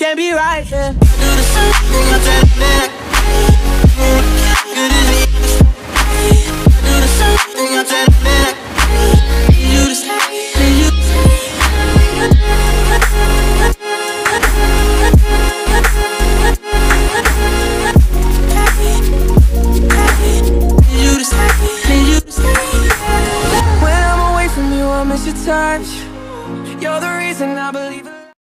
can't be right, yeah. Do the same thing, I take it back.